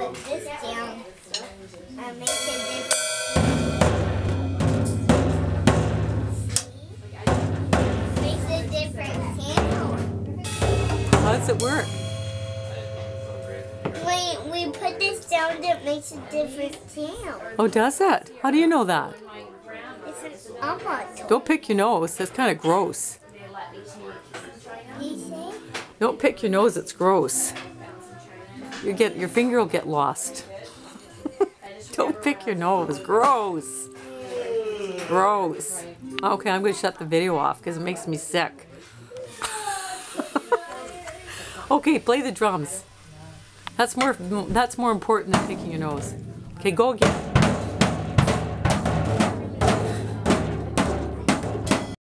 put this down and make it different. Makes a different sound. How does it work? When we put this down, it makes a different sound. Oh, does it? How do you know that? It's an omelette. Don't pick your nose. That's kind of gross. You say? Don't pick your nose. It's gross. Your finger will get lost. Don't pick your nose. Gross. Gross. Okay, I'm going to shut the video off because it makes me sick. Okay, play the drums. That's more important than picking your nose. Okay, go again.